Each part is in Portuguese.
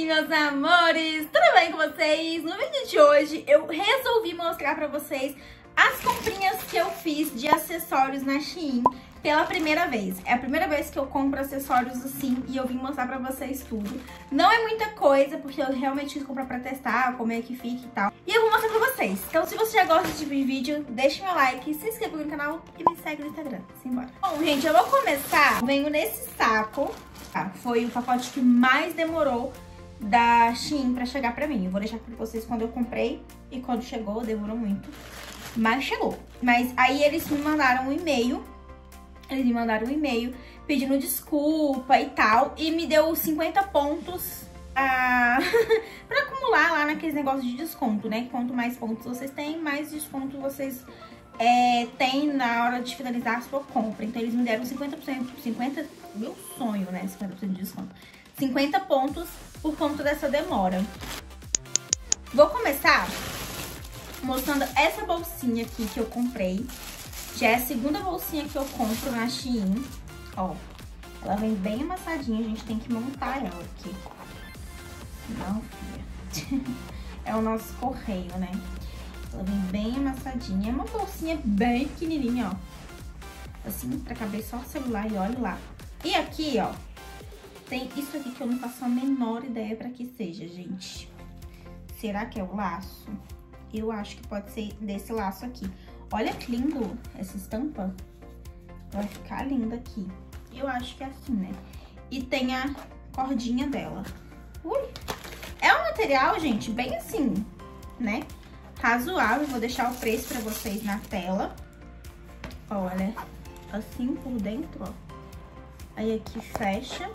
meus amores! Tudo bem com vocês? No vídeo de hoje eu resolvi mostrar pra vocês as comprinhas que eu fiz de acessórios na Shein pela primeira vez. É a primeira vez que eu compro acessórios assim e eu vim mostrar pra vocês tudo. Não é muita coisa, porque eu realmente quis comprar pra testar, como é que fica e tal. E eu vou mostrar pra vocês. Então se você já gosta desse tipo de vídeo, deixa meu like, se inscreva no canal e me segue no Instagram. Simbora! Bom, gente, eu vou começar. Venho nesse saco. Foi o pacote que mais demorou da Shein pra chegar pra mim. Eu vou deixar pra vocês quando eu comprei e quando chegou, demorou muito. Mas chegou. Mas aí eles me mandaram um e-mail. Eles me mandaram um e-mail pedindo desculpa e tal. E me deu 50 pontos pra acumular lá naqueles negócios de desconto, né? Quanto mais pontos vocês têm, mais desconto vocês têm na hora de finalizar a sua compra. Então eles me deram 50%, meu sonho, né? 50% de desconto. 50 pontos por conta dessa demora. Vou começar mostrando essa bolsinha aqui que eu comprei. Já é a segunda bolsinha que eu compro na Shein. Ó, ela vem bem amassadinha, a gente tem que montar ela aqui. Não, filha. É o nosso correio, né? Ela vem bem amassadinha. É uma bolsinha bem pequenininha, ó. Assim, pra caber só o celular e olha lá. E aqui, ó, tem isso aqui que eu não faço a menor ideia pra que seja, gente. Será que é o laço? Eu acho que pode ser desse laço aqui. Olha que lindo essa estampa. Vai ficar linda aqui. Eu acho que é assim, né? E tem a cordinha dela. Ui! É um material, gente, bem assim, né? Razoável. Vou deixar o preço pra vocês na tela. Olha, assim por dentro, ó. Aí aqui fecha.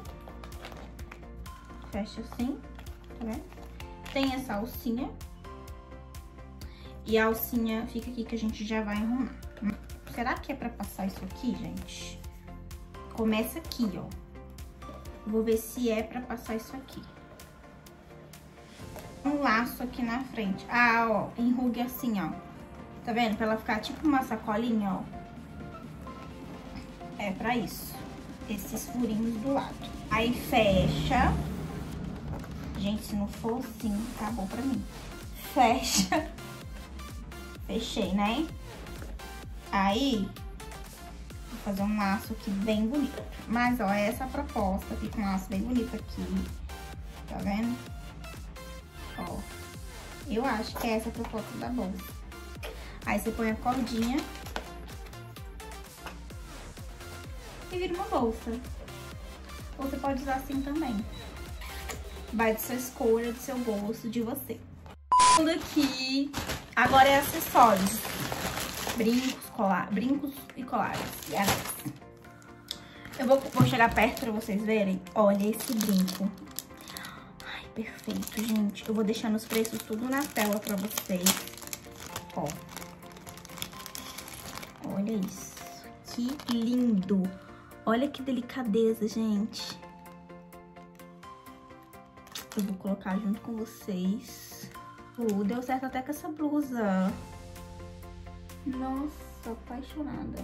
Fecha assim, tá vendo? Tem essa alcinha. E a alcinha fica aqui que a gente já vai arrumar. Será que é pra passar isso aqui, gente? Começa aqui, ó. Vou ver se é pra passar isso aqui. Um laço aqui na frente. Ah, ó, enrugue assim, ó. Tá vendo? Pra ela ficar tipo uma sacolinha, ó. É pra isso. Esses furinhos do lado. Aí fecha. Gente, se não for assim, tá bom pra mim. Fecha. Fechei, né? Aí, vou fazer um laço aqui bem bonito. Mas, ó, essa é a proposta. Fica um laço bem bonito aqui. Tá vendo? Ó, eu acho que é essa a proposta da bolsa. Aí, você põe a cordinha. E vira uma bolsa. Ou você pode usar assim também. Vai de sua escolha, do seu gosto, de você. Aqui, agora é acessórios. Brincos e colares. Eu vou chegar perto pra vocês verem. Olha esse brinco. Ai, perfeito, gente. Eu vou deixar os preços tudo na tela pra vocês. Ó. Olha isso. Que lindo. Olha que delicadeza, gente. Eu vou colocar junto com vocês. Deu certo até com essa blusa. Nossa, apaixonada.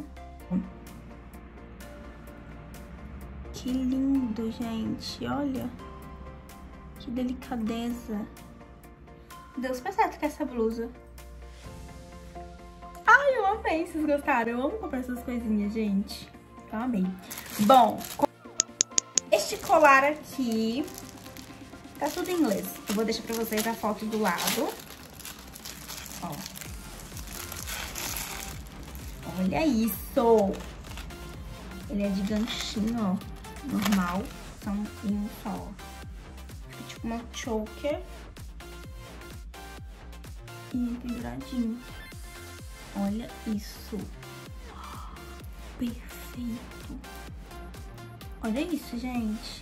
Que lindo, gente. Olha. Que delicadeza. Deu super certo com essa blusa. Ai, eu amei. Vocês gostaram? Eu amo comprar essas coisinhas, gente. Eu amei. Bom, este colar aqui... Tá tudo em inglês. Eu vou deixar pra vocês a foto do lado. Ó. Olha isso! Ele é de ganchinho, ó. Normal. São um só. Fica tipo uma choker. E penduradinho. Olha isso. Perfeito. Olha isso, gente.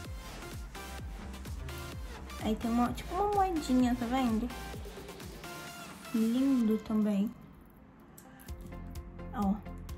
Aí tem uma, tipo uma moedinha, tá vendo? Lindo também. Ó.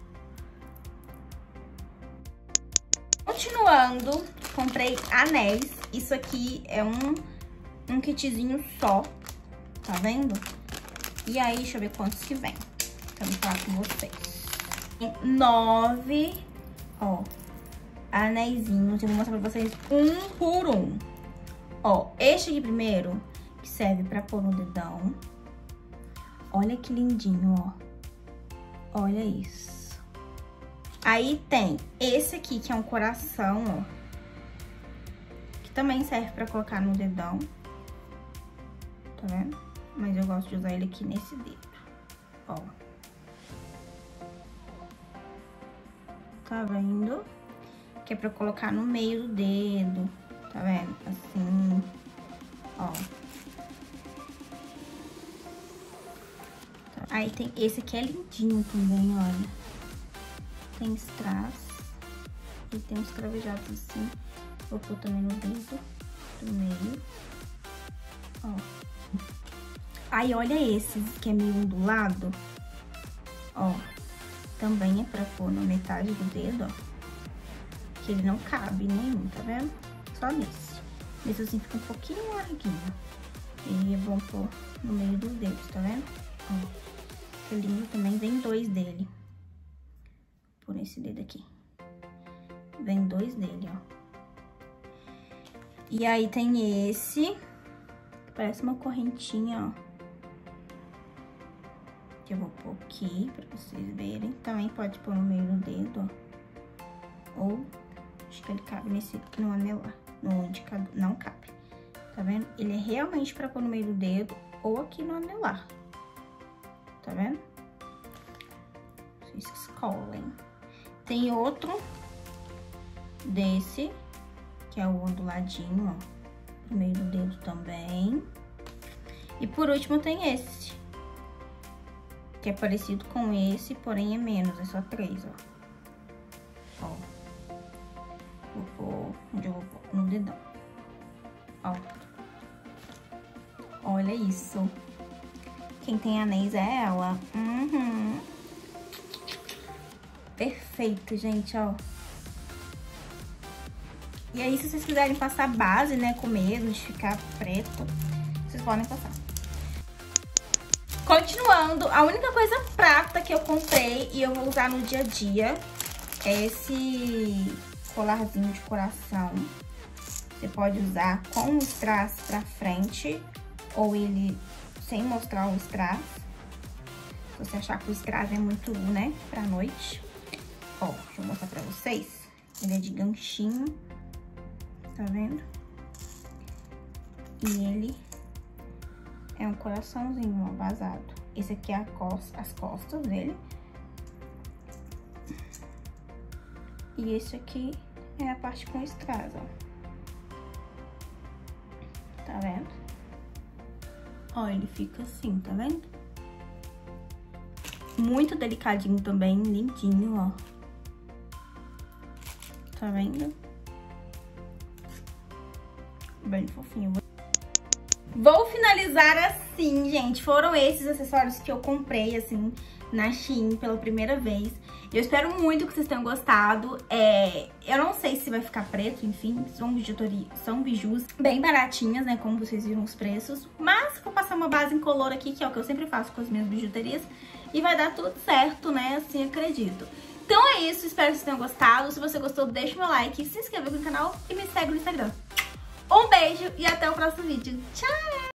Continuando, comprei anéis. Isso aqui é um kitzinho só, tá vendo? E aí, deixa eu ver quantos que vem. Pra me falar com vocês. Tem 9, ó, anéisinhos. Eu vou mostrar pra vocês um por um. Ó, este aqui primeiro, que serve pra pôr no dedão. Olha que lindinho, ó. Olha isso. Aí tem esse aqui, que é um coração, ó. Que também serve pra colocar no dedão. Tá vendo? Mas eu gosto de usar ele aqui nesse dedo, ó. Tá vendo? Que é pra colocar no meio do dedo, tá vendo? Assim, ó. Tá. Aí tem esse aqui, é lindinho também, olha. Tem strass e tem uns cravejados assim. Vou pôr também no dedo do meio, ó. Aí olha esse, que é meio ondulado, ó. Também é pra pôr na metade do dedo, ó. Que ele não cabe nenhum, tá vendo? Só nesse. Esse assim fica um pouquinho larguinho. E é bom pôr no meio dos dedos, tá vendo? Ó. Que lindo também, vem 2 dele. Por esse dedo aqui. Vem 2 dele, ó. E aí tem esse, que parece uma correntinha, ó. Que eu vou pôr aqui pra vocês verem. Também pode pôr no meio do dedo, ó. Ou, acho que ele cabe nesse, no anelar, no indicador, não cabe. Tá vendo? Ele é realmente pra pôr no meio do dedo ou aqui no anelar. Tá vendo? Vocês escolhem. Tem outro desse, que é o onduladinho, ó. No meio do dedo também. E por último tem esse, que é parecido com esse, porém é menos, é só 3, ó. Ó. Vou pôr, onde eu vou pôr? No dedão. Ó. Olha isso. Quem tem anéis é ela. Uhum. Perfeito, gente, ó. E aí, se vocês quiserem passar base, né, com medo de ficar preto, vocês podem passar. Continuando, a única coisa prata que eu comprei e eu vou usar no dia a dia é esse colarzinho de coração. Você pode usar com o strass pra frente ou ele sem mostrar o strass. Se você achar que o strass é muito, né, pra noite. Ó, deixa eu mostrar pra vocês. Ele é de ganchinho, tá vendo? E ele é um coraçãozinho, ó, vazado. Esse aqui é as costas dele. E esse aqui é a parte com strass, ó. Tá vendo? Ó, ele fica assim, tá vendo? Muito delicadinho também, lindinho, ó. Tá vendo? Bem fofinho. Vou finalizar assim, gente. Foram esses acessórios que eu comprei, assim, na Shein pela primeira vez. Eu espero muito que vocês tenham gostado. Eu não sei se vai ficar preto, enfim. São bijus bem baratinhas, né? Como vocês viram os preços. Mas vou passar uma base incolor aqui, que é o que eu sempre faço com as minhas bijuterias. E vai dar tudo certo, né? Assim, acredito. Então é isso. Espero que vocês tenham gostado. Se você gostou, deixa o meu like, se inscreva no canal e me segue no Instagram. Um beijo e até o próximo vídeo. Tchau!